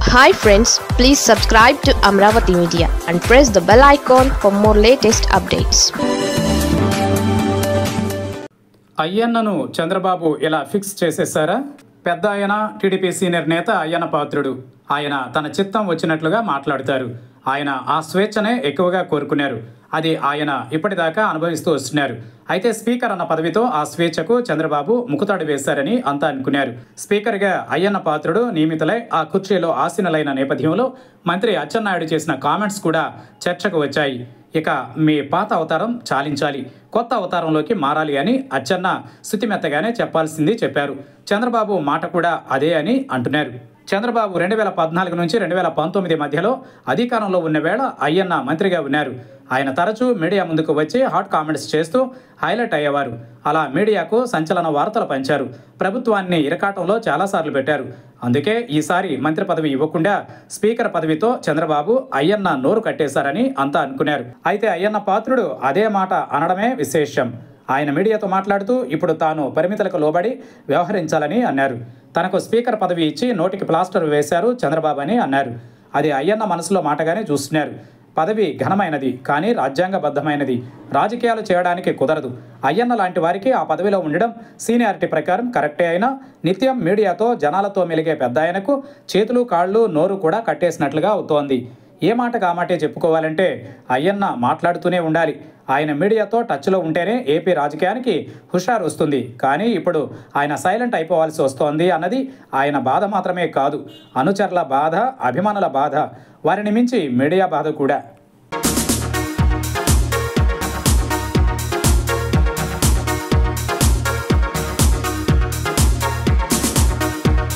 Hi friends, please subscribe to Amravati Media and press the bell icon for more latest updates. అయ్యన్నను Chandrababu ఇలా fix చేసేసారా? పెద్ద ఆయన TDP senior నేత అయ్యన్న పాత్రుడు. ఆయన తన చిత్తం వచ్చినట్లుగా మాట్లాడతారు. ఆయన ఆ స్వేచ్ఛనే ఎక్కువగా కోరుకున్నారు. అది ఆయన ఇప్పటిదాకా అనుభవిస్తూ వస్తున్నారు. అయితే స్పీకర్ అన్న పదవితో ఆ స్వేచ్ఛకు చంద్రబాబు ముకుతాడు వేశారని అంతా అనుకున్నారు. స్పీకర్గా అయ్యన్న పాత్రుడు నియమితులై ఆ కుర్చీలో ఆసీనులైన నేపథ్యంలో మంత్రి అచ్చెన్నాయుడు చేసిన కామెంట్స్ కూడా చర్చకు వచ్చాయి. ఇక మీ పాత అవతారం చాలించాలి, కొత్త అవతారంలోకి మారాలి అని అచ్చెన్న శుతిమెత్తగానే చెప్పాల్సింది చెప్పారు. చంద్రబాబు మాట కూడా అదే అని అంటున్నారు. చంద్రబాబు 2014 నుంచి 2019 మధ్యలో అధికారంలో ఉన్న వేళ అయ్యన్న మంత్రిగా ఉన్నారు. ఆయన తరచూ మీడియా ముందుకు వచ్చి హాట్ కామెంట్స్ చేస్తూ హైలైట్ అయ్యేవారు. అలా మీడియాకు సంచలన వార్తలు పంచారు. ప్రభుత్వాన్ని ఇరకాటంలో చాలాసార్లు పెట్టారు. అందుకే ఈసారి మంత్రి పదవి ఇవ్వకుండా స్పీకర్ పదవితో చంద్రబాబు అయ్యన్న నోరు కట్టేశారని అంతా అనుకున్నారు. అయితే అయ్యన్న పాత్రుడు అదే మాట అనడమే విశేషం. ఆయన మీడియాతో మాట్లాడుతూ ఇప్పుడు తాను పరిమితులకు లోబడి వ్యవహరించాలని అన్నారు. తనకు స్పీకర్ పదవి ఇచ్చి నోటికి ప్లాస్టర్ వేశారు చంద్రబాబు అని అన్నారు. అది అయ్యన్న మనసులో మాటగానే చూస్తున్నారు. పదవి ఘనమైనది, కానీ రాజ్యాంగబద్ధమైనది. రాజకీయాలు చేయడానికి కుదరదు. అయ్యన్న లాంటి వారికి ఆ పదవిలో ఉండడం సీనియారిటీ ప్రకారం కరెక్టే అయినా నిత్యం మీడియాతో జనాలతో మెలిగే పెద్ద ఆయనకు చేతులు కాళ్ళు నోరు కూడా కట్టేసినట్లుగా అవుతోంది. ఏ మాటకు ఆ మాటే చెప్పుకోవాలంటే అయ్యన్న మాట్లాడుతూనే ఉండాలి. ఆయన మీడియాతో టచ్లో ఉంటేనే ఏపీ రాజకీయానికి హుషారు వస్తుంది. కానీ ఇప్పుడు ఆయన సైలెంట్ అయిపోవాల్సి వస్తోంది అన్నది ఆయన బాధ మాత్రమే కాదు, అనుచరుల బాధ, అభిమానుల బాధ, వారిని మించి మీడియా బాధ కూడా.